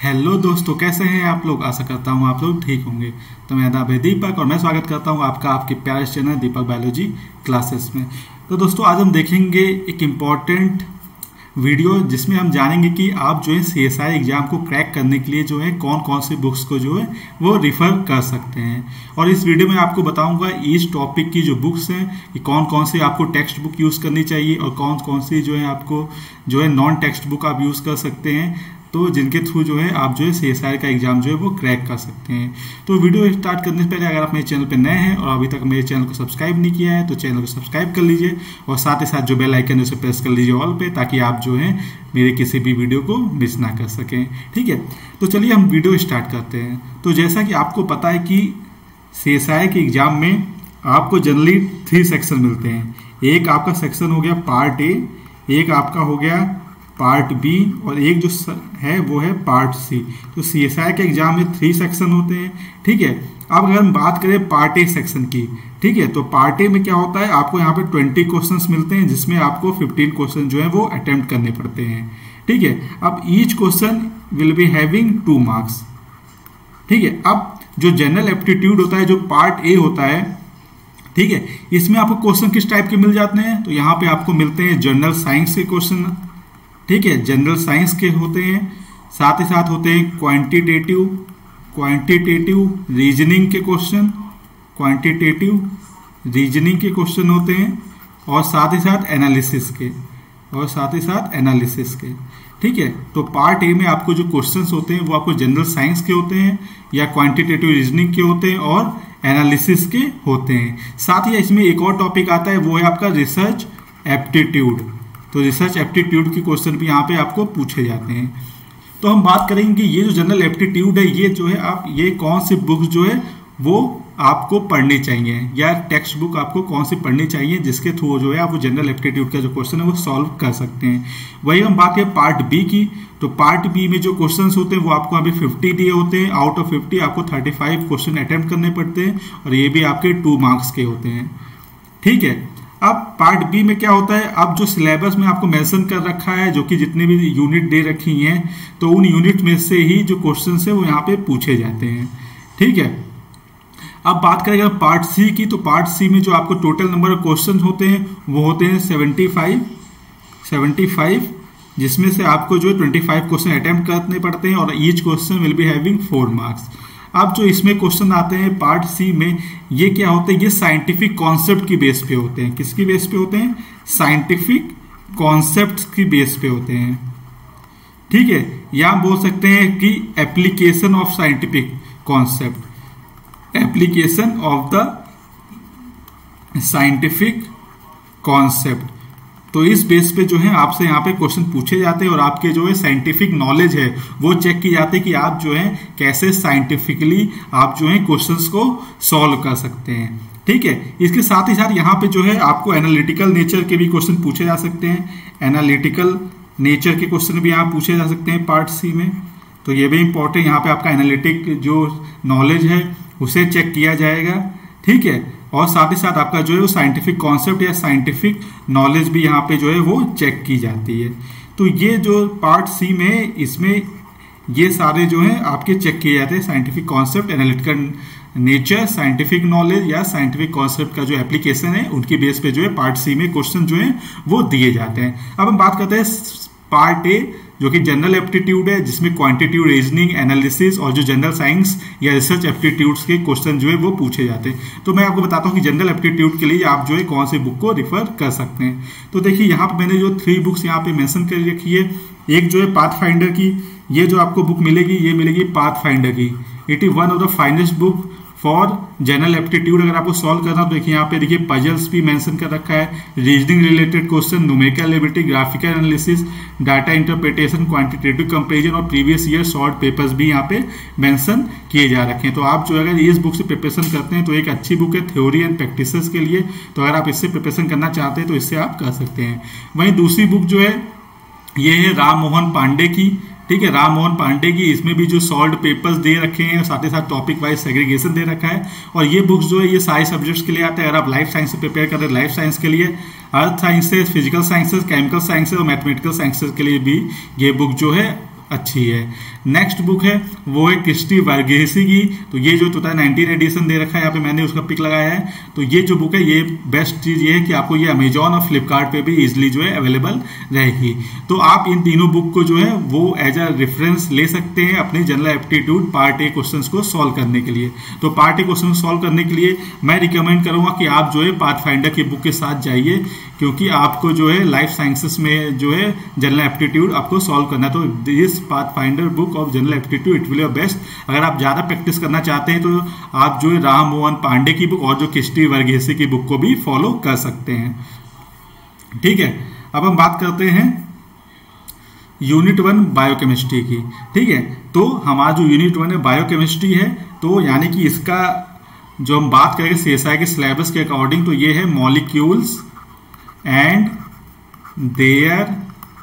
Hello दोस्तों, कैसे हैं आप लोग। आशा करता हूं आप लोग ठीक होंगे। तो मैं नाम है दीपक और मैं स्वागत करता हूं आपका आपके प्यारे चैनल दीपक बायोलॉजी क्लासेस में। तो दोस्तों आज हम देखेंगे एक इम्पॉर्टेंट वीडियो जिसमें हम जानेंगे कि आप जो है सीएसआई एग्जाम को क्रैक करने के लिए जो है कौन कौन से बुक्स को जो है वो रिफर कर सकते हैं। और इस वीडियो में आपको बताऊंगा ईच टॉपिक की जो बुक्स हैं कि कौन कौन सी आपको टेक्स्ट बुक यूज़ करनी चाहिए और कौन कौन सी जो है आपको जो है नॉन टेक्स्ट बुक आप यूज़ कर सकते हैं, तो जिनके थ्रू जो है आप जो है सीएसआई का एग्जाम जो है वो क्रैक कर सकते हैं। तो वीडियो स्टार्ट करने से पहले अगर आप मेरे चैनल पर नए हैं और अभी तक मेरे चैनल को सब्सक्राइब नहीं किया है तो चैनल को सब्सक्राइब कर लीजिए और साथ ही साथ जो बेल आइकन है उसे प्रेस कर लीजिए ऑल पे, ताकि आप जो है मेरे किसी भी वीडियो को मिस ना कर सकें। ठीक है, तो चलिए हम वीडियो स्टार्ट करते हैं। तो जैसा कि आपको पता है कि सीएसआई के एग्जाम में आपको जनरली 3 सेक्शन मिलते हैं। एक आपका सेक्शन हो गया पार्ट ए, एक आपका हो गया पार्ट बी और एक जो है वो है पार्ट सी। तो सीएसआई के एग्जाम में 3 सेक्शन होते हैं। ठीक है, अब अगर हम बात करें पार्ट ए सेक्शन की, ठीक है, तो पार्ट ए में क्या होता है, आपको यहाँ पे 20 क्वेश्चंस मिलते हैं जिसमें आपको 15 क्वेश्चन जो है वो अटेम्प्ट करने पड़ते हैं। ठीक है, अब each question will be having 2 marks. ठीक है, अब जो जनरल एप्टीट्यूड होता है, जो पार्ट ए होता है, ठीक है, इसमें आपको क्वेश्चन किस टाइप के मिल जाते हैं, तो यहाँ पे आपको मिलते हैं जनरल साइंस के क्वेश्चन। ठीक है, जनरल साइंस के होते हैं, साथ ही साथ होते हैं क्वांटिटेटिव रीजनिंग के क्वेश्चन, क्वांटिटेटिव रीजनिंग के क्वेश्चन होते हैं और साथ ही साथ एनालिसिस के। ठीक है, तो पार्ट ए में आपको जो क्वेश्चंस होते हैं वो आपको जनरल साइंस के होते हैं या क्वांटिटेटिव रीजनिंग के होते हैं और एनालिसिस के होते हैं। साथ ही इसमें एक और टॉपिक आता है, वो है आपका रिसर्च एप्टीट्यूड। तो रिसर्च एप्टीट्यूड के क्वेश्चन भी यहाँ पे आपको पूछे जाते हैं। तो हम बात करेंगे कि ये जो जनरल एप्टीट्यूड है, ये जो है आप ये कौन सी बुक्स जो है वो आपको पढ़नी चाहिए या टेक्स्ट बुक आपको कौन सी पढ़नी चाहिए जिसके थ्रू जो है आप वो जनरल एप्टीट्यूड का जो क्वेश्चन है वो सॉल्व कर सकते हैं। वही हम बात करें पार्ट बी की, तो पार्ट बी में जो क्वेश्चंस होते हैं वो आपको अभी 50 दिए होते हैं। आउट ऑफ 50 आपको 35 क्वेश्चन अटेम्प्ट करने पड़ते हैं और ये भी आपके 2 मार्क्स के होते हैं। ठीक है, अब पार्ट बी में क्या होता है, अब जो सिलेबस में आपको मेंशन कर रखा है, जो कि जितने भी यूनिट दे रखी हैं, तो उन यूनिट में से ही जो क्वेश्चन है वो यहाँ पे पूछे जाते हैं। ठीक है, अब बात करें अगर पार्ट सी की, तो पार्ट सी में जो आपको टोटल नंबर ऑफ क्वेश्चन होते हैं वो होते हैं 75, जिसमें से आपको जो 25 क्वेश्चन अटेम्प्ट करने पड़ते हैं और each question will be having 4 marks. अब जो इसमें क्वेश्चन आते हैं पार्ट सी में, ये क्या होते हैं, ये साइंटिफिक कॉन्सेप्ट की बेस पे होते हैं। किसकी बेस पे होते हैं, साइंटिफिक कॉन्सेप्ट की बेस पे होते हैं। ठीक है, या हम बोल सकते हैं कि application of scientific concept, application of the scientific concept. तो इस बेस पे जो है आपसे यहाँ पे क्वेश्चन पूछे जाते हैं और आपके जो है साइंटिफिक नॉलेज है वो चेक की जाती है कि आप जो है कैसे साइंटिफिकली आप जो है क्वेश्चंस को सॉल्व कर सकते हैं। ठीक है, इसके साथ ही साथ यहाँ पे जो है आपको एनालिटिकल नेचर के भी क्वेश्चन पूछे जा सकते हैं। एनालिटिकल नेचर के क्वेश्चन भी यहाँ पूछे जा सकते हैं पार्ट सी में। तो ये भी इंपॉर्टेंट, यहाँ पे आपका एनालिटिक जो नॉलेज है उसे चेक किया जाएगा। ठीक है, और साथ ही साथ आपका जो है वो साइंटिफिक कॉन्सेप्ट या साइंटिफिक नॉलेज भी यहाँ पे जो है वो चेक की जाती है। तो ये जो पार्ट सी में, इसमें ये सारे जो है आपके चेक किए जाते हैं, scientific concept, analytical nature, scientific knowledge या साइंटिफिक कॉन्सेप्ट का जो एप्लीकेशन है, उनकी बेस पे जो है पार्ट सी में क्वेश्चन जो है वो दिए जाते हैं। अब हम बात करते हैं पार्ट ए, जो कि जनरल एप्टीट्यूड है, जिसमें क्वांटिटेटिव रीजनिंग, एनालिसिस और जो जनरल साइंस या रिसर्च एप्टीट्यूड्स के क्वेश्चन जो है वो पूछे जाते हैं। तो मैं आपको बताता हूँ कि जनरल एप्टीट्यूड के लिए आप जो है कौन सी बुक को रिफर कर सकते हैं। तो देखिए यहाँ पे मैंने जो 3 बुक्स यहाँ पे मेंशन कर रखी है। एक जो है पाथफाइंडर की, ये जो आपको बुक मिलेगी ये मिलेगी पाथफाइंडर की। It is one of the finest book for general aptitude. अगर आपको सॉल्व करना तो देखिए यहाँ पे देखिए पजल्स भी मेंशन कर रखा है, reasoning related question, numerical ability, graphical analysis, data interpretation, quantitative comparison और प्रीवियस ईयर शॉर्ट पेपर्स भी यहाँ पे मेंशन किए जा रखे हैं। तो आप जो अगर इस बुक से प्रिपरेशन करते हैं तो एक अच्छी बुक है थ्योरी एंड प्रैक्टिसेस के लिए। तो अगर आप इससे प्रिपरेशन करना चाहते हैं तो इससे आप कर सकते हैं। वहीं दूसरी बुक जो है ये है राम मोहन पांडे की। ठीक है, राम मोहन पांडे की, इसमें भी जो सॉल्व पेपर्स दे रखे हैं, साथ ही साथ टॉपिक वाइज सेग्रीगेशन दे रखा है। और ये बुक्स जो है ये सारे सब्जेक्ट्स के लिए आते हैं। अगर आप लाइफ साइंस से प्रिपेयर कर रहे हैं, लाइफ साइंस के लिए, earth sciences, physical sciences, chemical sciences और मैथमेटिकल साइंसेस के लिए भी ये बुक जो है अच्छी है। नेक्स्ट बुक है वो है क्रिस्टी वर्गेसी की, तो ये जो 2019 एडिशन दे रखा है यहाँ पे मैंने उसका पिक लगाया है। तो ये जो बुक है ये बेस्ट चीज ये है कि आपको ये अमेजॉन और फ्लिपकार्ट पे भी इजिली जो है अवेलेबल रहेगी। तो आप इन तीनों बुक को जो है वो एज अ रेफरेंस ले सकते हैं अपने general aptitude part A questions को सॉल्व करने के लिए। तो पार्ट ए क्वेश्चन सॉल्व करने के लिए मैं रिकमेंड करूंगा कि आप जो है पाथफाइंडर की बुक के साथ जाइए, क्योंकि आपको जो है लाइफ साइंसेस में जो है जनरल एप्टीट्यूड आपको सॉल्व करना है। तो this Pathfinder book of general aptitude it will be best. अगर आप ज्यादा प्रैक्टिस करना चाहते हैं तो आप जो है राम मोहन पांडे की बुक और जो क्रिस्टी वर्गेसी की बुक को भी फॉलो कर सकते हैं। ठीक है, अब हम बात करते हैं यूनिट 1 बायोकेमिस्ट्री की। ठीक है, तो हमारा जो यूनिट 1 है बायोकेमिस्ट्री है, तो यानी कि इसका जो हम बात करेंगे सीएसआई के सिलेबस के अकॉर्डिंग, तो ये है molecules and their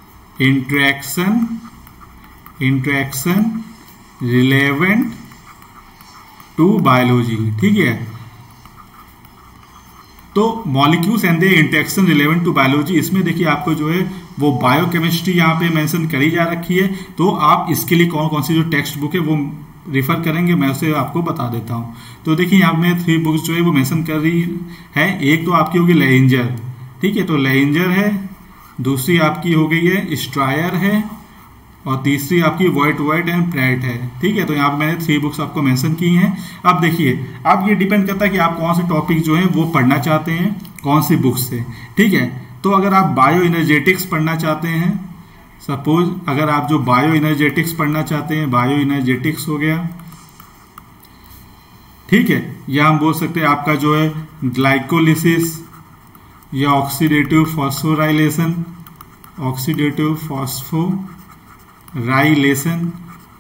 interaction relevant to biology. ठीक है, तो molecules and their interaction relevant to biology, इसमें देखिए आपको जो है वो बायोकेमिस्ट्री यहाँ पे मेंशन करी जा रखी है। तो आप इसके लिए कौन कौन सी जो टेक्स्ट बुक है वो रिफर करेंगे, मैं उसे आपको बता देता हूँ। तो देखिए यहाँ में 3 बुक्स जो है वो मेंशन कर रही है। एक तो आपकी होगी लेंजर, ठीक है, तो लेंजर है, दूसरी आपकी हो गई है स्ट्रायर है, और तीसरी आपकी वाइट एंड प्रैट है। ठीक है, तो यहाँ पे मैंने 3 बुक्स आपको मेंशन की हैं। अब देखिए, अब ये डिपेंड करता है कि आप कौन से टॉपिक जो है वो पढ़ना चाहते हैं, कौन सी बुक्स से। ठीक है, तो अगर आप बायो एनर्जेटिक्स पढ़ना चाहते हैं, सपोज अगर आप जो बायो एनर्जेटिक्स पढ़ना चाहते हैं, बायो एनर्जेटिक्स हो गया, ठीक है, या हम बोल सकते हैं आपका जो है ग्लाइकोलिसिस या ऑक्सीडेटिव फॉस्फोराइलेशन, ऑक्सीडेटिव फॉस्फोराइलेशन,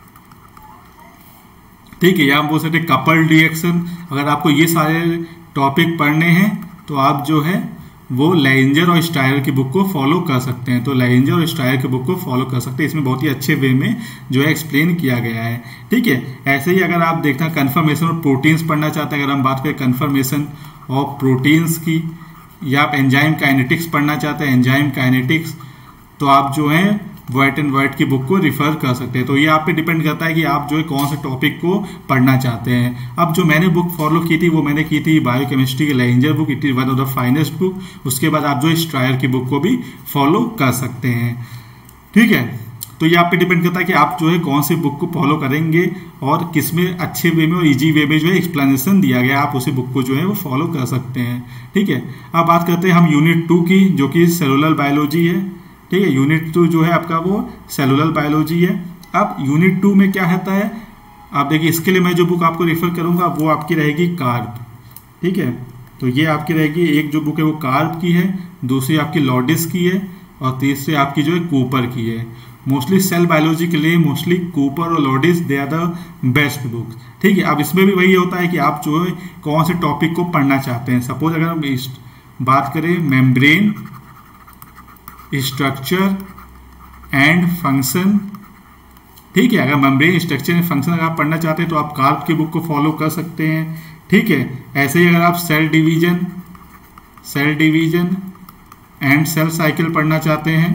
ठीक है, या हम बोल सकते हैं कपल रिएक्शन। अगर आपको ये सारे टॉपिक पढ़ने हैं तो आप जो है वो लेंजर और स्टायर की बुक को फॉलो कर सकते हैं। तो लेंजर और स्टायर की बुक को फॉलो कर सकते हैं, इसमें बहुत ही अच्छे वे में जो है एक्सप्लेन किया गया है। ठीक है, ऐसे ही अगर आप देखते हैं कन्फर्मेशन ऑफ प्रोटीन्स पढ़ना चाहते हैं, अगर हम बात करें कन्फर्मेशन ऑफ प्रोटीन्स की, या आप एंजाइम काइनेटिक्स पढ़ना चाहते हैं, एंजाइम काइनेटिक्स, तो आप जो है वाइट एंड वाइट की बुक को रिफर कर सकते हैं। तो ये आप पे डिपेंड करता है कि आप जो है कौन से टॉपिक को पढ़ना चाहते हैं। अब जो मैंने बुक फॉलो की थी वो मैंने की थी बायोकेमिस्ट्री की Lehninger book, it is one of the finest book. उसके बाद आप जो स्ट्रायर की बुक को भी फॉलो कर सकते हैं। ठीक है, तो ये आप पे डिपेंड करता है कि आप जो है कौन सी बुक को फॉलो करेंगे और किसमें अच्छे वे में और इजी वे में जो है एक्सप्लेनेशन दिया गया, आप उसी बुक को जो है वो फॉलो कर सकते हैं। ठीक है, अब बात करते हैं हम यूनिट 2 की, जो कि सेलुलर बायोलॉजी है। ठीक है, यूनिट 2 जो है आपका वो सेलुलर बायोलॉजी है। अब यूनिट 2 में क्या होता है, आप देखिए इसके लिए मैं जो बुक आपको रेफर करूंगा वो आपकी रहेगी कार्प। ठीक है, तो ये आपकी रहेगी, एक जो बुक है वो कार्प की है, दूसरी आपकी लॉडिस की है, और तीसरी आपकी जो है कूपर की है। मोस्टली सेल बायोलॉजी के लिए मोस्टली कूपर और Lodish they are the best books. ठीक है, अब इसमें भी वही होता है कि आप जो है कौन से टॉपिक को पढ़ना चाहते हैं। सपोज अगर हम बात करें मेम्ब्रेन स्ट्रक्चर एंड फंक्शन, ठीक है, अगर मेम्ब्रेन स्ट्रक्चर एंड फंक्शन अगर आप पढ़ना चाहते हैं तो आप कार्प की बुक को फॉलो कर सकते हैं। ठीक है, ऐसे ही अगर आप cell division and cell cycle पढ़ना चाहते हैं,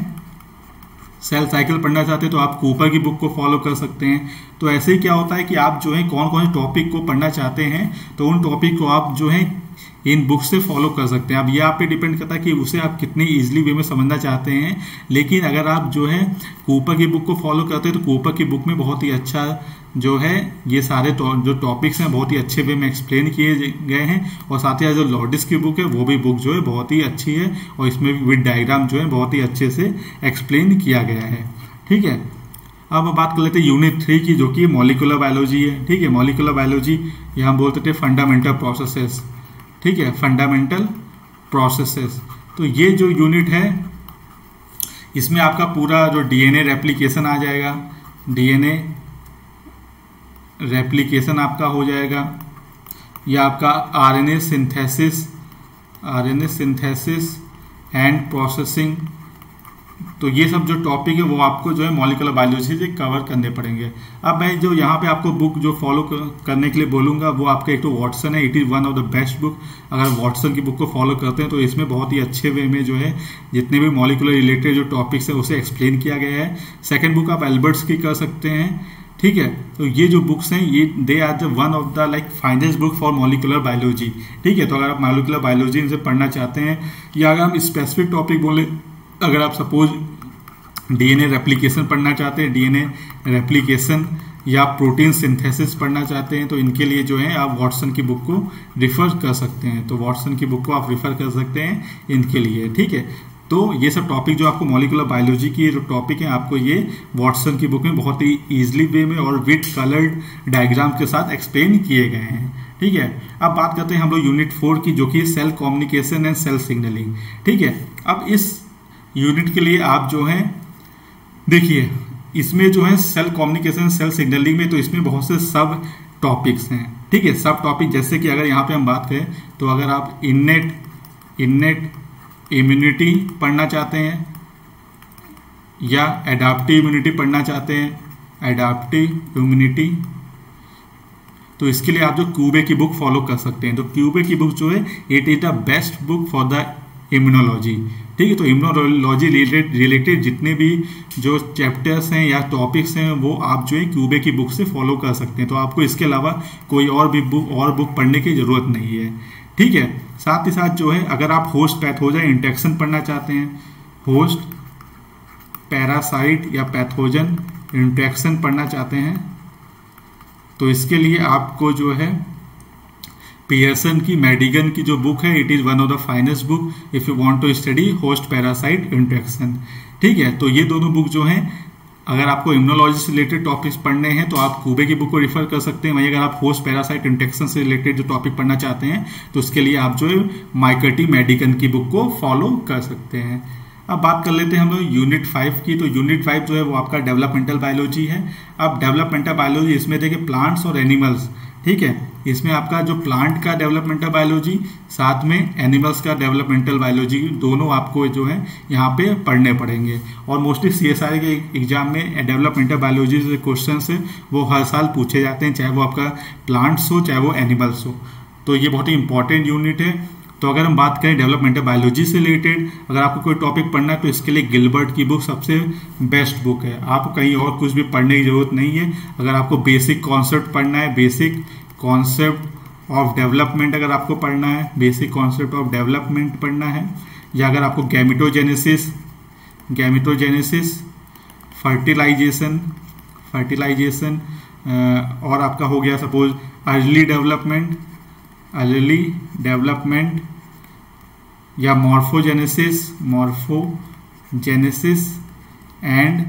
तो आप कूपर की बुक को फॉलो कर सकते हैं। तो ऐसे ही क्या होता है कि आप जो है कौन कौन से टॉपिक को पढ़ना चाहते हैं तो उन टॉपिक को आप जो है इन बुक से फॉलो कर सकते हैं। अब ये आप पे डिपेंड करता है कि उसे आप कितनी इजीली वे में समझना चाहते हैं। लेकिन अगर आप जो है कूपर की बुक को फॉलो करते हैं तो कूपर की बुक में बहुत ही अच्छा जो है ये सारे जो टॉपिक्स हैं बहुत ही अच्छे वे में एक्सप्लेन किए गए हैं, और साथ ही जो लॉडिस की बुक है वो भी बुक जो है बहुत ही अच्छी है, और इसमें भी विद डायग्राम जो है बहुत ही अच्छे से एक्सप्लेन किया गया है। ठीक है, अब बात कर लेते हैं यूनिट 3 की, जो कि मॉलिक्यूलर बायोलॉजी है। ठीक है, मॉलिक्यूलर बायोलॉजी यहाँ बोलते थे फंडामेंटल प्रोसेसेस। ठीक है, फंडामेंटल प्रोसेसेस, तो ये जो यूनिट है इसमें आपका पूरा जो डीएनए रेप्लिकेशन आ जाएगा, डीएनए रेप्लिकेशन आपका हो जाएगा, या आपका आरएनए सिंथेसिस एंड तो ये सब जो टॉपिक है वो आपको जो है मॉलिक्यूलर बायोलॉजी से कवर करने पड़ेंगे। अब मैं जो यहाँ पे आपको बुक जो फॉलो करने के लिए बोलूंगा वो आपका एक तो वॉटसन है, it is one of the best book. अगर वॉटसन की बुक को फॉलो करते हैं तो इसमें बहुत ही अच्छे वे में जो है जितने भी मॉलिक्यूलर रिलेटेड जो टॉपिक्स है उसे एक्सप्लेन किया गया है। सेकेंड बुक आप एल्बर्ट्स की कर सकते हैं, ठीक है। तो ये जो बुक्स हैं ये they are the one of the like finest book for molecular biology, ठीक है। तो अगर आप मॉलिक्यूलर बायोलॉजी इनसे पढ़ना चाहते हैं या अगर हम स्पेसिफिक टॉपिक बोले, अगर आप सपोज डीएनए रेप्लिकेशन पढ़ना चाहते हैं, डीएनए रेप्लिकेशन या प्रोटीन सिंथेसिस पढ़ना चाहते हैं, तो इनके लिए जो है आप वॉटसन की बुक को रिफर कर सकते हैं। तो वॉटसन की बुक को आप रिफर कर सकते हैं इनके लिए, ठीक है। तो ये सब टॉपिक जो आपको मॉलिक्यूलर बायोलॉजी की जो टॉपिक है आपको ये वॉटसन की बुक में बहुत ही इजीली वे में और विद कलर्ड डायग्राम के साथ एक्सप्लेन किए गए हैं, ठीक है। अब बात करते हैं हम लोग यूनिट 4 की, जो कि cell communication and cell signalling, ठीक है। अब इस यूनिट के लिए आप जो है देखिए इसमें जो है सेल कम्युनिकेशन सेल सिग्नलिंग में तो इसमें बहुत से सब टॉपिक्स हैं, ठीक है। सब टॉपिक जैसे कि अगर यहाँ पे हम बात करें तो अगर आप इन्नेट इम्यूनिटी पढ़ना चाहते हैं या एडाप्टिव इम्यूनिटी पढ़ना चाहते हैं, एडाप्टिव इम्यूनिटी, तो इसके लिए आप जो क्यूबे की बुक फॉलो कर सकते हैं। तो क्यूबे की बुक जो है it is the best book for the immunology, ठीक है। तो इम्यूनोलॉजी रिलेटेड जितने भी जो चैप्टर्स हैं या टॉपिक्स हैं वो आप जो है क्यूबे की बुक से फॉलो कर सकते हैं। तो आपको इसके अलावा कोई और भी बुक पढ़ने की जरूरत नहीं है, ठीक है। साथ ही साथ जो है अगर आप होस्ट पैथोजन इंटरेक्शन पढ़ना चाहते हैं, होस्ट पैरासाइट या पैथोजन इंटरेक्शन पढ़ना चाहते हैं, तो इसके लिए आपको जो है पियर्सन की मेडिगन की जो बुक है it is one of the finest book if you want to study host parasite interaction, ठीक है। तो ये दोनों बुक जो हैं अगर आपको इम्यूनोलॉजी से रिलेटेड टॉपिक्स पढ़ने हैं तो आप क्यूबे की बुक को रिफर कर सकते हैं। वहीं अगर आप होस्ट पैरासाइट इंटरेक्शन से रिलेटेड जो टॉपिक पढ़ना चाहते हैं तो उसके लिए आप जो है माइकर्टी मेडिगन की बुक को फॉलो कर सकते हैं। अब बात कर लेते हैं हम लोग यूनिट 5 की। तो यूनिट 5 जो है वो आपका डेवलपमेंटल बायोलॉजी है। अब डेवलपमेंटल बायोलॉजी इसमें देखिए प्लांट्स और एनिमल्स, ठीक है। इसमें आपका जो प्लांट का डेवलपमेंटल बायोलॉजी साथ में एनिमल्स का डेवलपमेंटल बायोलॉजी दोनों आपको जो है यहाँ पे पढ़ने पड़ेंगे। और मोस्टली सीएसआई के एग्जाम में डेवलपमेंटल बायोलॉजी से क्वेश्चन है वो हर साल पूछे जाते हैं, चाहे वो आपका प्लांट्स हो चाहे वो एनिमल्स हो। तो ये बहुत ही इंपॉर्टेंट यूनिट है। तो अगर हम बात करें डेवलपमेंटल बायोलॉजी से रिलेटेड अगर आपको कोई टॉपिक पढ़ना है तो इसके लिए गिलबर्ट की बुक सबसे बेस्ट बुक है। आपको कहीं और कुछ भी पढ़ने की जरूरत नहीं है। अगर आपको बेसिक कॉन्सेप्ट पढ़ना है, बेसिक कॉन्सेप्ट ऑफ डेवलपमेंट अगर आपको पढ़ना है, बेसिक कॉन्सेप्ट ऑफ डेवलपमेंट पढ़ना है, या अगर आपको गैमेटोजेनेसिस, फर्टिलाइजेशन और आपका हो गया सपोज अर्ली डेवलपमेंट या morphogenesis and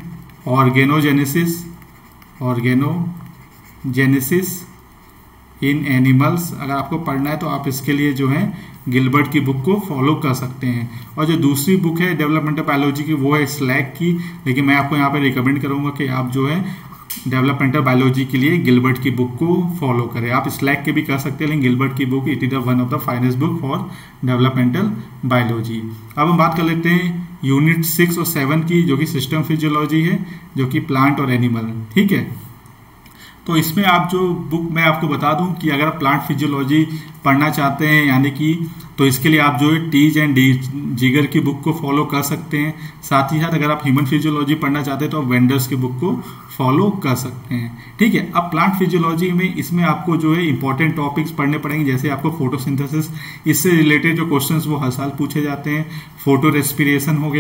organogenesis in animals अगर आपको पढ़ना है तो आप इसके लिए जो है गिलबर्ट की बुक को फॉलो कर सकते हैं। और जो दूसरी बुक है डेवलपमेंटल बायोलॉजी की वो है स्लैक की, लेकिन मैं आपको यहाँ पे रिकमेंड करूंगा कि आप जो है डेवलपमेंटल बायोलॉजी के लिए गिलबर्ट की बुक को फॉलो करें। आप स्लैक के भी कर सकते हैं लेकिन गिलबर्ट की book it is one of the finest book for developmental biology. अब हम बात कर लेते हैं यूनिट 6 और 7 की, जो कि सिस्टम फिजियोलॉजी है, जो कि प्लांट और एनिमल, ठीक है। तो इसमें आप जो बुक मैं आपको बता दूं कि अगर आप प्लांट फिजियोलॉजी पढ़ना चाहते हैं यानी कि तो इसके लिए आप जो है टीज एंड जिगर की बुक को फॉलो कर सकते हैं। साथ ही साथ अगर आप ह्यूमन फिजियोलॉजी पढ़ना चाहते हैं तो आप वेंडर्स की बुक को फॉलो कर सकते हैं, ठीक है। अब प्लांट फिजियोलॉजी में इसमें आपको जो है इंपॉर्टेंट टॉपिक्स पढ़ने पड़ेंगे, जैसे आपको फोटोसिंथेसिस, इससे रिलेटेड जो क्वेश्चंस वो हर साल पूछे जाते हैं। फोटो रेस्पिरेशन हो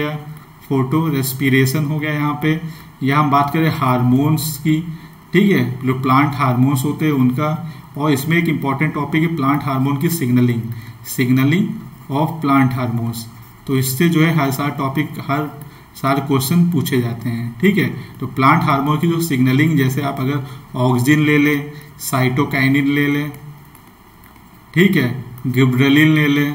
गया यहाँ पे, या हम बात करें हार्मोन्स की, ठीक है, जो प्लांट हार्मोन्स होते हैं उनका। और इसमें एक इंपॉर्टेंट टॉपिक है प्लांट हार्मोन की सिग्नलिंग ऑफ प्लांट हार्मोन्स। तो इससे जो है हर सारे क्वेश्चन पूछे जाते हैं, ठीक है। तो प्लांट हार्मोन की जो सिग्नलिंग, जैसे आप अगर ऑक्सिन ले लें, साइटोकाइनिन ले लें, ठीक है, गिबरेलिन ले लें,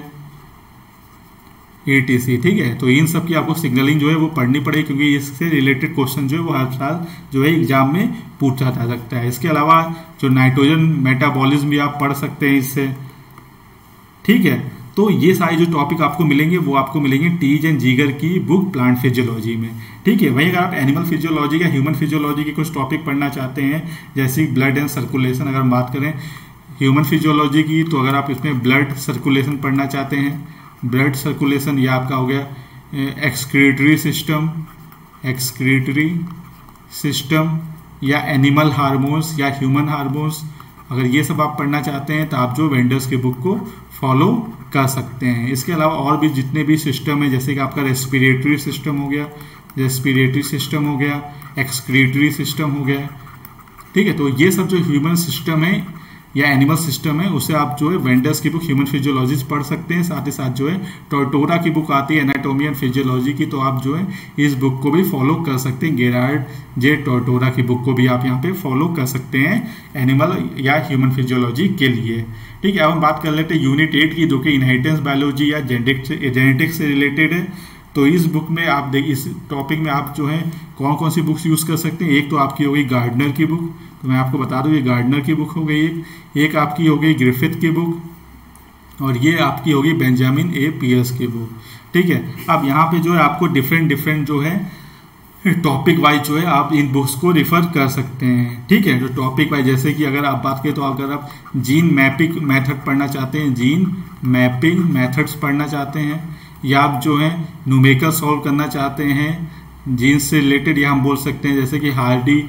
ETC, ठीक है। तो इन सब की आपको सिग्नलिंग जो है वो पढ़नी पड़ेगी क्योंकि इससे रिलेटेड क्वेश्चन जो है वो हर साल जो है एग्जाम में पूछा जा सकता है। इसके अलावा जो नाइट्रोजन मेटाबॉलिज्म भी आप पढ़ सकते हैं इससे, ठीक है। तो तो ये सारे जो टॉपिक आपको मिलेंगे वो आपको मिलेंगे टीज एंड जीगर की बुक प्लांट फिजियोलॉजी में, ठीक है। वहीं अगर आप एनिमल फिजियोलॉजी या ह्यूमन फिजियोलॉजी के कुछ टॉपिक पढ़ना चाहते हैं, जैसे ब्लड एंड सर्कुलेशन, अगर हम बात करें ह्यूमन फिजियोलॉजी की, तो अगर आप इसमें ब्लड सर्कुलेशन पढ़ना चाहते हैं, ब्लड सर्कुलेशन या आपका हो गया एक्सक्रीटरी सिस्टम या एनिमल हार्मोन्स या ह्यूमन हार्मोन्स, अगर ये सब आप पढ़ना चाहते हैं तो आप जो वेंडर्स के बुक को फॉलो कर सकते हैं। इसके अलावा और भी जितने भी सिस्टम है, जैसे कि आपका रेस्पिरेटरी सिस्टम हो गया, एक्सक्रीटरी सिस्टम हो गया, ठीक है। तो ये सब जो ह्यूमन सिस्टम है या एनिमल सिस्टम है, उसे आप जो है वेंडर्स की बुक ह्यूमन फिजियोलॉजी पढ़ सकते हैं। साथ ही साथ जो है टोरटोरा की बुक आती है एनाटॉमी एंड फिजियोलॉजी की, तो आप जो है इस बुक को भी फॉलो कर सकते हैं। गेरार्ड जे टोरटोरा की बुक को भी आप यहाँ पे फॉलो कर सकते हैं एनिमल या ह्यूमन फिजियोलॉजी के लिए, ठीक है। अब हम बात कर लेते हैं यूनिट 8 की, जो कि इनहेरिटेंस बायोलॉजी या जेनेटिक्स से रिलेटेड है। तो इस बुक में आप देखिए, इस टॉपिक में आप जो है कौन कौन सी बुक्स यूज कर सकते हैं। एक तो आपकी हो गई गार्डनर की बुक, तो मैं आपको बता दूं ये गार्डनर की बुक हो गई, एक आपकी हो गई ग्रिफिथ की बुक, और ये आपकी होगी बेंजामिन ए पियर्स की बुक, ठीक है। अब यहाँ पे जो है आपको डिफरेंट जो है टॉपिक वाइज जो है आप इन बुक्स को रिफर कर सकते हैं, ठीक है। जो टॉपिक वाइज, जैसे कि अगर आप बात करें तो अगर आप जीन मैपिंग मेथड पढ़ना चाहते हैं, जीन मैपिंग मेथड्स पढ़ना चाहते हैं, या आप जो है न्यूमेरिकल सॉल्व करना चाहते हैं जीन से रिलेटेड, या हम बोल सकते हैं जैसे कि हार्डी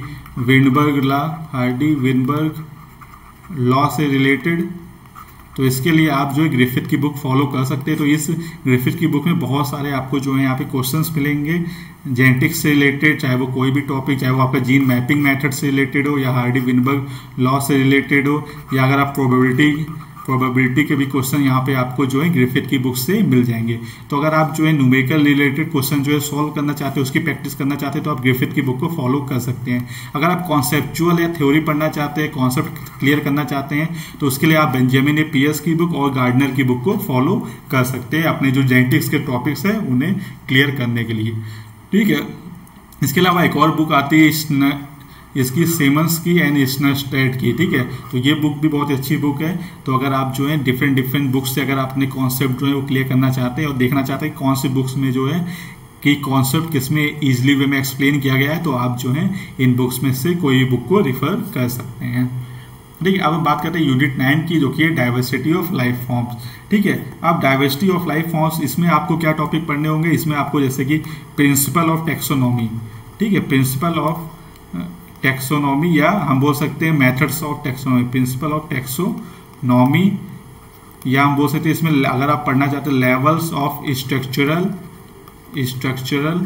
विनबर्ग लॉ से रिलेटेड, तो इसके लिए आप जो है ग्रिफिथ की बुक फॉलो कर सकते हैं। तो इस ग्रिफिथ की बुक में बहुत सारे आपको जो है यहाँ पे क्वेश्चंस मिलेंगे जेनेटिक्स से रिलेटेड, चाहे वो कोई भी टॉपिक, चाहे वो आपका जीन मैपिंग मेथड से रिलेटेड हो, या हार्डी विनबर्ग लॉ से रिलेटेड हो, या अगर आप प्रोबेबिलिटी के भी क्वेश्चन यहाँ पे आपको जो है ग्रिफिथ की बुक से मिल जाएंगे। तो अगर आप जो है न्यूमेरिकल रिलेटेड क्वेश्चन जो है सॉल्व करना चाहते हैं, उसकी प्रैक्टिस करना चाहते हैं, तो आप ग्रिफिथ की बुक को फॉलो कर सकते हैं। अगर आप कॉन्सेप्चुअल या थ्योरी पढ़ना चाहते हैं, कॉन्सेप्ट क्लियर करना चाहते हैं, तो उसके लिए आप बेंजामिन ए पियर्स की बुक और गार्डनर की बुक को फॉलो कर सकते हैं अपने जो जेनेटिक्स के टॉपिक्स है उन्हें क्लियर करने के लिए, ठीक है। इसके अलावा एक और बुक आती है इसकी सिमंस की एंड स्टेट की, ठीक है। तो ये बुक भी बहुत अच्छी बुक है। तो अगर आप जो है डिफरेंट बुक्स से अगर आप अपने कॉन्सेप्ट जो है वो क्लियर करना चाहते हैं और देखना चाहते हैं कौन सी बुक्स में जो है कि कॉन्सेप्ट किसमें इजीली वे में एक्सप्लेन किया गया है, तो आप जो है इन बुक्स में से कोई बुक को रिफर कर सकते हैं, ठीक है। अब हम बात करते हैं यूनिट 9 की, जो कि है डाइवर्सिटी ऑफ लाइफ फॉर्म्स, ठीक है। अब डाइवर्सिटी ऑफ लाइफ फॉर्म्स, इसमें आपको क्या टॉपिक पढ़ने होंगे, इसमें आपको जैसे कि प्रिंसिपल ऑफ टेक्सोनॉमी, ठीक है, प्रिंसिपल ऑफ टेक्सोनॉमी, या हम बोल सकते हैं methods of taxonomy, principle of taxonomy, या हम बोल सकते हैं इसमें अगर आप पढ़ना चाहते हैं लेवल्स ऑफ स्ट्रक्चरल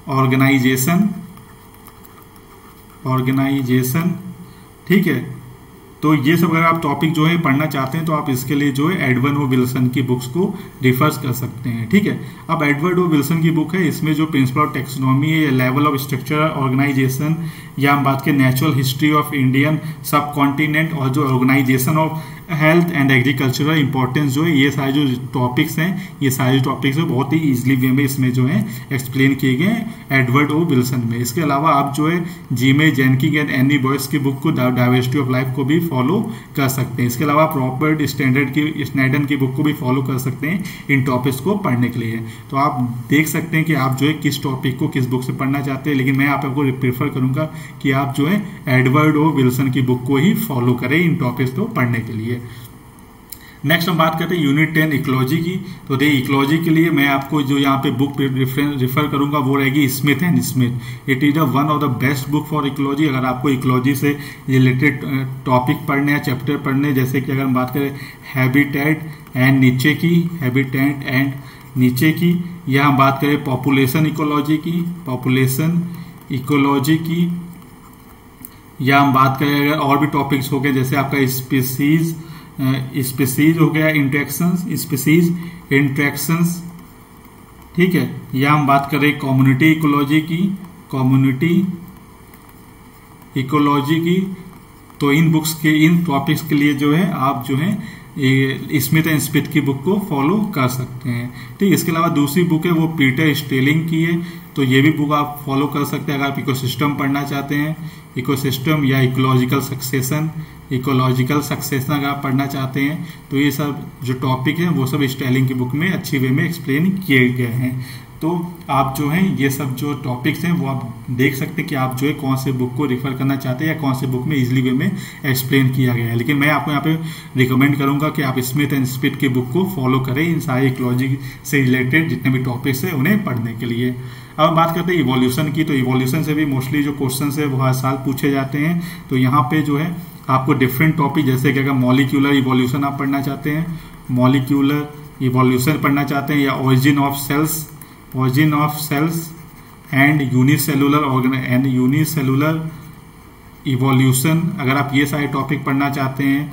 ऑर्गेनाइजेशन, ठीक है। तो ये सब अगर आप टॉपिक जो है पढ़ना चाहते हैं, तो आप इसके लिए जो है एडवर्ड ओ विल्सन की बुक्स को रिफर कर सकते हैं, ठीक है। अब एडवर्ड ओ विल्सन की बुक है, इसमें जो प्रिंसिपल ऑफ टेक्सोनॉमी है, लेवल ऑफ स्ट्रक्चरल ऑर्गेनाइजेशन, या हम बात करें natural history of Indian subcontinent, और जो organisation of health and agricultural importance जो है, ये सारे जो टॉपिक्स हैं, ये सारे टॉपिक्स हैं बहुत ही इजीली वे में इसमें जो है एक्सप्लेन किए गए एडवर्ड ओ विल्सन में। इसके अलावा आप जो है Jimmy Jenking and Annie Boyce की बुक को डाइवर्सिटी ऑफ लाइफ को भी फॉलो कर सकते हैं। इसके अलावा आप रॉबर्ट स्नैडन की बुक को भी फॉलो कर सकते हैं इन टॉपिक्स को पढ़ने के लिए। तो आप देख सकते हैं कि आप जो है किस टॉपिक को किस बुक से पढ़ना चाहते हैं, लेकिन मैं आपको प्रेफर करूंगा कि आप जो है एडवर्ड ओ विल्सन की बुक को ही फॉलो करें इन टॉपिक्स को पढ़ने के लिए। नेक्स्ट हम बात करते हैं यूनिट 10 इकोलॉजी की। तो देखिए इकोलॉजी के लिए मैं आपको जो यहाँ पे बुक रिफर करूंगा वो रहेगी Smith and Smith. It is one of the best book for ecology. अगर आपको इकोलॉजी से रिलेटेड टॉपिक पढ़ने या चैप्टर पढ़ने, जैसे कि अगर हम बात करें हैबिटेट एंड नीचे की, या हम बात करें पॉपुलेशन इकोलॉजी की, या हम बात करें अगर और भी टॉपिक्स हो गए जैसे आपका स्पीसीज हो गया, इंट्रैक्शंस, ठीक है, या हम बात करें कम्युनिटी इकोलॉजी की, तो इन बुक्स के इन टॉपिक्स के लिए जो है आप जो है स्मिथ एंड स्पिट की बुक को फॉलो कर सकते हैं। ठीक, इसके अलावा दूसरी बुक है वो पीटर स्टेलिंग की है, तो ये भी बुक आप फॉलो कर सकते हैं अगर आप इकोसिस्टम पढ़ना चाहते हैं। इकोसिस्टम या इकोलॉजिकल सक्सेशन अगर आप पढ़ना चाहते हैं तो ये सब जो टॉपिक है वो सब स्टेलिंग की बुक में अच्छी वे में एक्सप्लेन किए गए हैं। तो आप जो है ये सब जो टॉपिक्स हैं वो आप देख सकते हैं कि आप जो है कौन से बुक को रिफर करना चाहते हैं या कौन से बुक में इजीली वे में एक्सप्लेन किया गया है। लेकिन मैं आपको यहाँ पे रिकमेंड करूंगा कि आप स्मिथ एंड स्पिट की बुक को फॉलो करें इन सारे इकोलॉजी से रिलेटेड जितने भी टॉपिक्स है उन्हें पढ़ने के लिए। अब बात करते हैं इवोल्यूशन की, तो इवोल्यूशन से भी मोस्टली जो क्वेश्चन है वो हर साल पूछे जाते हैं। तो यहाँ पे जो है आपको डिफरेंट टॉपिक जैसे कि अगर मॉलिक्यूलर इवोल्यूशन आप पढ़ना चाहते हैं, मॉलिक्यूलर इवोल्यूशन पढ़ना चाहते हैं, या origin of cells and unicellular evolution, अगर आप ये सारे टॉपिक पढ़ना चाहते हैं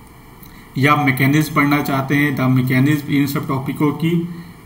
या मैकेनिज्म पढ़ना चाहते हैं, द मैकेनिज्म, इन सब टॉपिकों की,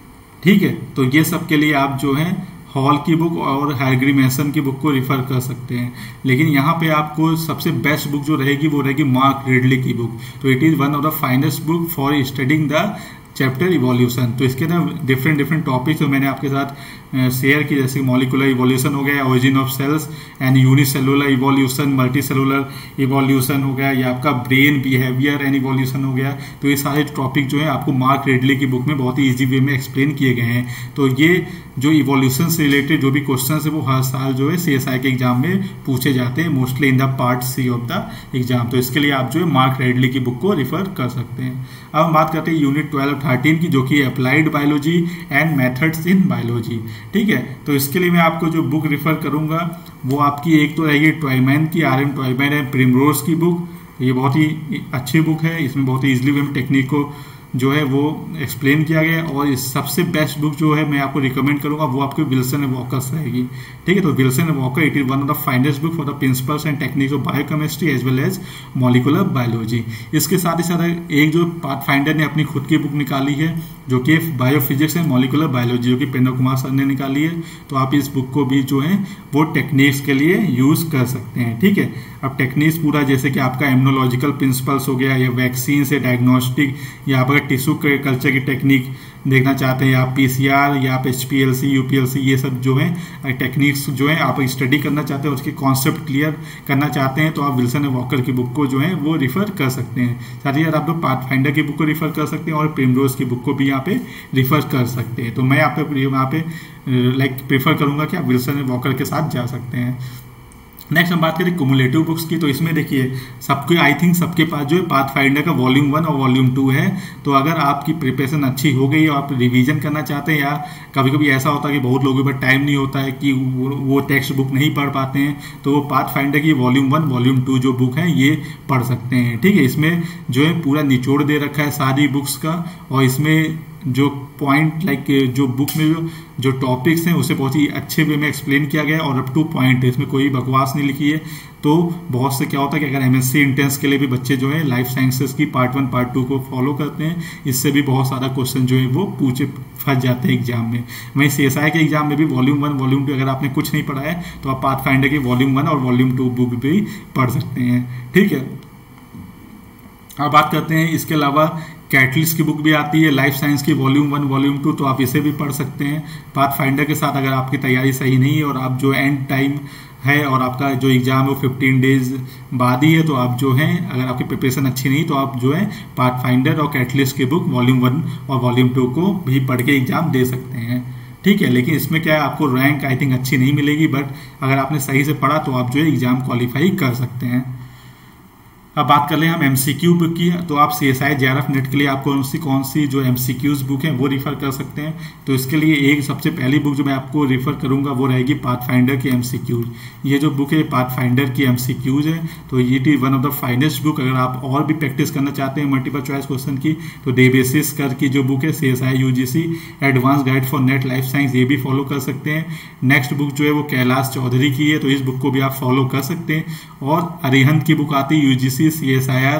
ठीक है, तो ये सब के लिए आप जो है हॉल की बुक और हैग्री मैसन की बुक को रिफर कर सकते हैं। लेकिन यहाँ पे आपको सबसे बेस्ट बुक जो रहेगी वो रहेगी मार्क रिडले की बुक। तो it is one of the finest book for studying the chapter evolution. तो इसके ना डिफरेंट टॉपिक्स तो मैंने आपके साथ शेयर की, जैसे मॉलिकुलर इवोल्यूशन हो गया, origin of cells and unicellular evolution, multicellular evolution हो गया, या आपका ब्रेन बिहेवियर एंड इवोल्यूशन हो गया। तो ये सारे टॉपिक जो है आपको मार्क रिडले की बुक में बहुत ही इजी वे में एक्सप्लेन किए गए हैं। तो ये जो इवोल्यूशन से रिलेटेड जो भी क्वेश्चन है वो हर साल जो है CSI के एग्जाम में पूछे जाते हैं, mostly in the part C of the exam. तो इसके लिए आप जो है मार्क रिडले की बुक को रिफर कर सकते हैं। अब हम बात करते हैं यूनिट 12-13 की, जो कि applied biology and methods in biology. ठीक है, तो इसके लिए मैं आपको जो बुक रिफर करूंगा वो आपकी एक तो रहेगी टॉयमैन की, RM टॉयमैन एंड प्रिमरोज की बुक। ये बहुत ही अच्छी बुक है, इसमें बहुत ही इजीली वे टेक्निक को जो है वो एक्सप्लेन किया गया है। और इस सबसे बेस्ट बुक जो है मैं आपको रिकमेंड करूंगा वो आपको विल्सन एंड वॉकर्स रहेगी। ठीक है, तो Wilson and Walker it is one of the finest book for the principles and techniques of biochemistry as well as molecular biology. इसके साथ ही साथ एक जो पाथफाइंडर ने अपनी खुद की बुक निकाली है जो कि बायोफिजिक्स एंड मॉलिकुलर बायोलॉजी, जो कि पेंद्र कुमार सर ने निकाली है। तो आप इस बुक को भी जो है वो टेक्निक्स के लिए यूज कर सकते हैं। ठीक है, अब टेक्निक्स पूरा जैसे कि आपका इम्यूनोलॉजिकल प्रिंसिपल्स हो गया, या वैक्सीन से डायग्नोस्टिक, या आप अगर टिश्यू कल्चर की टेक्निक देखना चाहते हैं, आप PCR या आप HPLC UPLC ये सब जो है टेक्निक्स जो है आप स्टडी करना चाहते हैं, उसके कॉन्सेप्ट क्लियर करना चाहते हैं, तो आप विल्सन एंड वॉकर की बुक को जो है वो रिफर कर सकते हैं। साथ ही आप लोग पाथफाइंडर की बुक को रिफर कर सकते हैं और प्रिमरोज की बुक को भी यहाँ पे रिफर कर सकते हैं। तो मैं यहाँ पे प्रेफर करूंगा कि आप विल्सन एंड वॉकर के साथ जा सकते हैं। नेक्स्ट हम बात करें कुमुलेटिव बुक्स की, तो इसमें देखिए सबके आई थिंक सबके पास जो है पाथफाइंडर का वॉल्यूम 1 और वॉल्यूम 2 है। तो अगर आपकी प्रिपरेशन अच्छी हो गई और आप रिवीजन करना चाहते हैं, या कभी कभी ऐसा होता है कि बहुत लोगों के पास टाइम नहीं होता है कि वो टेक्स्ट बुक नहीं पढ़ पाते हैं, तो वो पाथफाइंडर की वॉल्यूम 1 वॉल्यूम 2 जो बुक है ये पढ़ सकते हैं। ठीक है, इसमें जो है पूरा निचोड़ दे रखा है सारी बुक्स का, और इसमें जो पॉइंट जो बुक में जो टॉपिक्स हैं उसे बहुत ही अच्छे वे में एक्सप्लेन किया गया है और अप टू पॉइंट है, इसमें कोई बकवास नहीं लिखी है। तो बहुत से क्या होता है कि अगर MSc इंट्रेंस के लिए भी बच्चे जो है लाइफ साइंसेस की पार्ट 1 पार्ट 2 को फॉलो करते हैं, इससे भी बहुत सारा क्वेश्चन जो है वो फंस जाते हैं एग्जाम में। वहीं CSI के एग्जाम में भी वॉल्यूम 1 वॉल्यूम 2 अगर आपने कुछ नहीं पढ़ा है तो आप पाथफाइंडर की वॉल्यूम 1 और वॉल्यूम 2 बुक भी पढ़ सकते हैं। ठीक है, अब बात करते हैं इसके अलावा कैटलिस्ट की बुक भी आती है लाइफ साइंस की वॉल्यूम 1 वॉल्यूम 2, तो आप इसे भी पढ़ सकते हैं। पाथफाइंडर के साथ अगर आपकी तैयारी सही नहीं है और आप जो एंड टाइम है और आपका जो एग्जाम है वो 15 डेज बाद ही है, तो आप जो है अगर आपकी प्रिपरेशन अच्छी नहीं तो आप जो है पाथफाइंडर और कैटलिस्ट की बुक वॉल्यूम 1 और वॉल्यूम 2 को भी पढ़ के एग्जाम दे सकते हैं। ठीक है, लेकिन इसमें क्या है आपको रैंक आई थिंक अच्छी नहीं मिलेगी, बट अगर आपने सही से पढ़ा तो आप जो है एग्जाम क्वालिफाई कर सकते हैं। अब बात कर लें हम MCQ बुक की, तो आप CSI JRF नेट के लिए आप कौन सी जो MCQs बुक है वो रिफर कर सकते हैं। तो इसके लिए एक सबसे पहली बुक जो मैं आपको रिफर करूंगा वो रहेगी पाथफाइंडर की MCQs। ये जो बुक है पाथफाइंडर की MCQs है, तो ये is one of the finest book. अगर आप और भी प्रैक्टिस करना चाहते हैं मल्टीपल चॉइस क्वेश्चन की, तो डेबेसिस कर की जो बुक है CSI UGC advance guide for NET life science, ये भी फॉलो कर सकते हैं। नेक्स्ट बुक जो है वो कैलाश चौधरी की है, तो इस बुक को भी आप फॉलो कर सकते हैं। और अरिहंत की बुक आती है UGC CSIR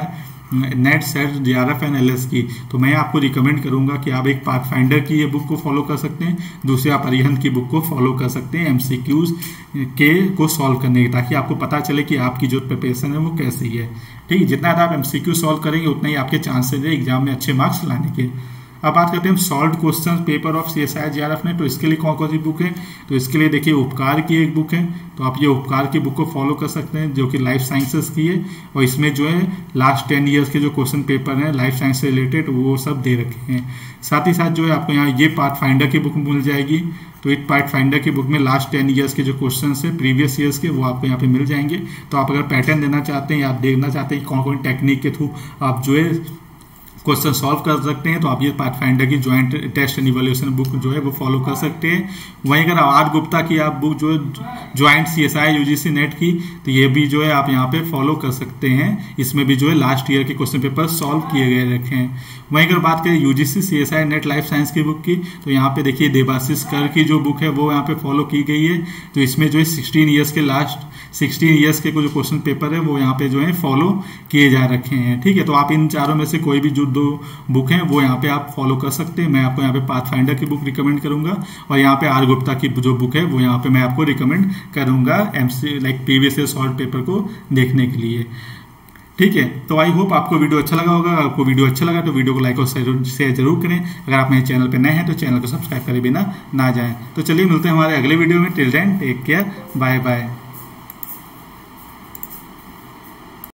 NET SET JRF and LS की, तो मैं आपको रिकमेंड करूंगा कि आप एक पाथफाइंडर की ये बुक को फॉलो कर सकते हैं, दूसरे आप अरिहंत की बुक को फॉलो कर सकते हैं MCQs के को सॉल्व करने की, ताकि आपको पता चले कि आपकी जो प्रिपरेशन है वो कैसी है। ठीक है, जितना ज़्यादा आप MCQ सॉल्व करेंगे उतना ही आपके चांसेस है एग्जाम में अच्छे मार्क्स लाने के। अब बात करते हैं हम solve question paper of CSI JRF ने, तो इसके लिए कौन कौन सी बुक है, तो इसके लिए देखिए उपकार की एक बुक है, तो आप ये उपकार की बुक को फॉलो कर सकते हैं जो कि लाइफ साइंसेस की है, और इसमें जो है लास्ट 10 ईयर्स के जो क्वेश्चन पेपर हैं लाइफ साइंस से रिलेटेड वो सब दे रखे हैं। साथ ही साथ जो है आपको यहाँ ये पाथफाइंडर की बुक मिल जाएगी, तो इस पाथफाइंडर की बुक में लास्ट 10 ईयर्स के जो क्वेश्चन है प्रीवियस ईयर्स के वो आपको यहाँ पे मिल जाएंगे। तो आप अगर पैटर्न देना चाहते हैं या आप देखना चाहते हैं कि कौन कौन टेक्निक के थ्रू आप जो है क्वेश्चन सॉल्व कर सकते हैं, तो आप ये पाथफाइंडर की joint test and evaluation book जो है वो फॉलो कर सकते हैं। वहीं अगर आर गुप्ता की आप बुक जो ज्वाइंट CSI UGC नेट की, तो ये भी जो है आप यहाँ पे फॉलो कर सकते हैं, इसमें भी जो है लास्ट ईयर के क्वेश्चन पेपर सॉल्व किए गए रखे हैं। वहीं अगर बात करें UGC CSI NET life science की बुक की, तो यहाँ पे देखिए देवाशीष कर की जो बुक है वो यहाँ पे फॉलो की गई है, तो इसमें जो है 16 ईयर्स के लास्ट 16 ईयर्स के जो क्वेश्चन पेपर है वो यहाँ पे जो है फॉलो किए जा रखे हैं। ठीक है, तो आप इन चारों में से कोई भी जो 2 बुक हैं वो यहाँ पे आप फॉलो कर सकते हैं। मैं आपको यहाँ पे पाथफाइंडर की बुक रिकमेंड करूंगा, और यहाँ पे आर गुप्ता की जो बुक है वो यहाँ पे मैं आपको रिकमेंड करूंगा प्रीवियस ईयर सॉल्व पेपर को देखने के लिए। ठीक है, तो आई होप आपको वीडियो अच्छा लगा होगा। आपको वीडियो अच्छा लगा तो वीडियो को लाइक और शेयर जरूर करें। अगर आप मेरे चैनल पर नए हैं तो चैनल को सब्सक्राइब करे बिना ना जाएं। तो चलिए मिलते हैं हमारे अगले वीडियो में। Till then take care, bye bye.